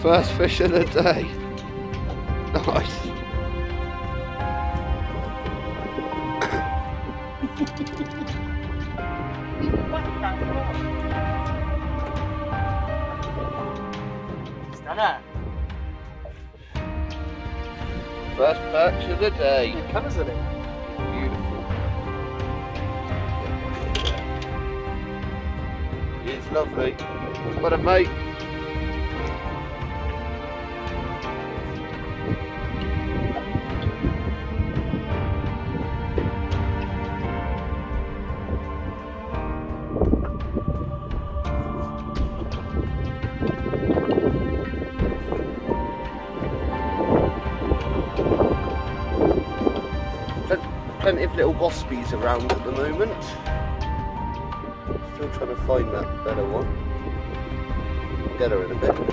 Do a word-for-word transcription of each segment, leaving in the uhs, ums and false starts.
First fish of the day. Nice. First perch of the day. It comes in it. Beautiful. It's lovely. What a mate. Plenty of little waspies around at the moment. Still trying to find that better one. Get her in a bit.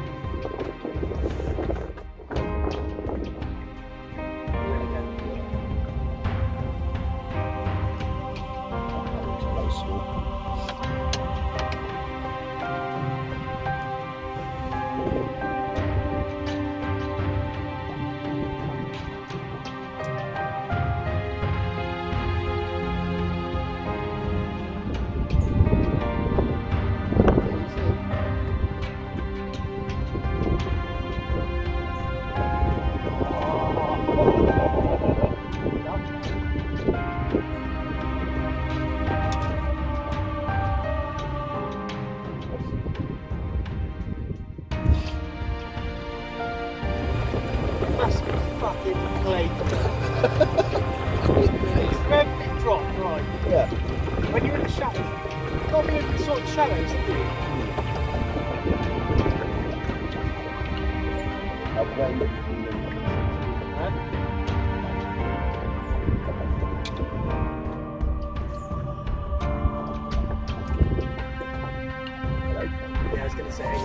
Yeah. When you're in the shadows, you can't be in the sort of shadows, have you? Yeah, I was going to say.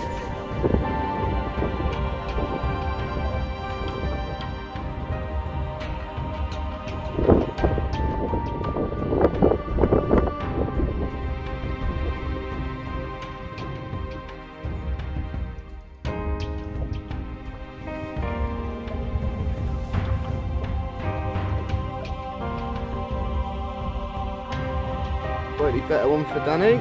Slightly better one for Danny.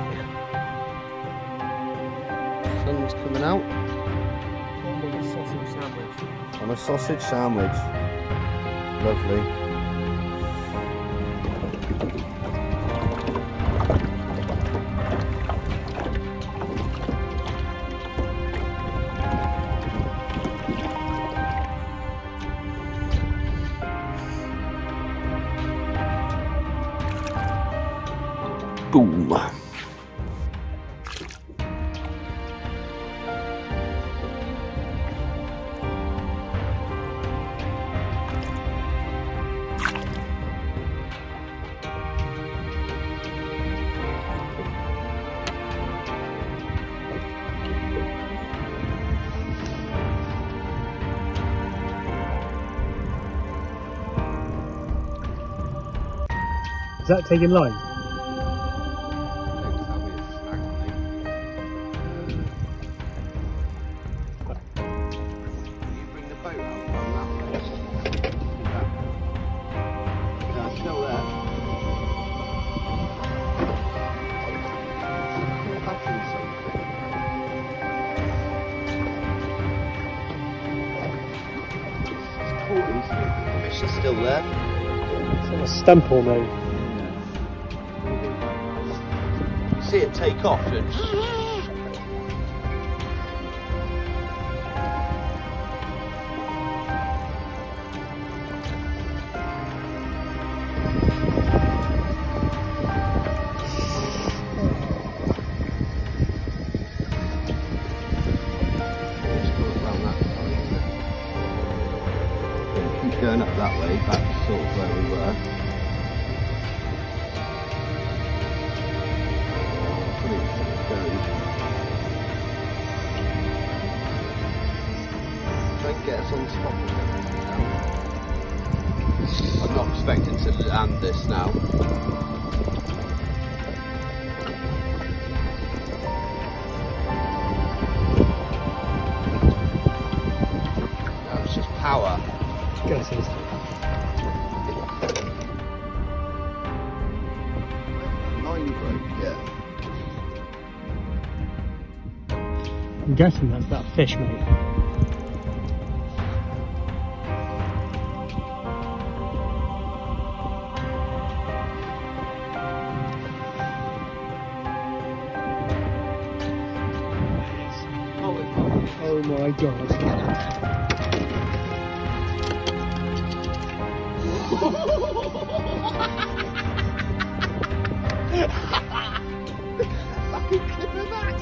Sun's coming out. On a sausage sandwich. On a sausage sandwich. Lovely. Boom. Is that taking line? The fish is still there. It's on a stump or no? You see it take off and going up that way, back sort of where we were. Try and get us on spot. I'm not expecting to land this now. Gutted. Line broke, yeah. I'm guessing that's that fish, mate. Oh my god. Fucking clip of that!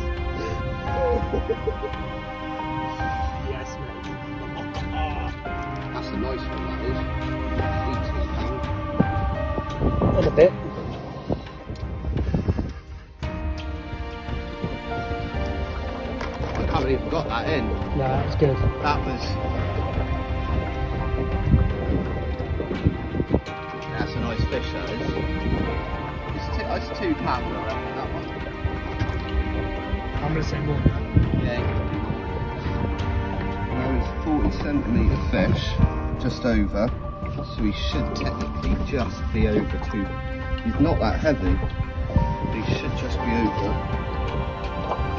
Yes, mate. That's a nice one, that is. eighteen pounds. And a bit. I can't believe I got that in. No, that's good. That was... That's a nice fish, that is. It's two, it's two pounds, I reckon, that one. I'm going to say more. Yeah. Now it's forty centimetre fish, just over. So he should technically just be over two. He's not that heavy, but he should just be over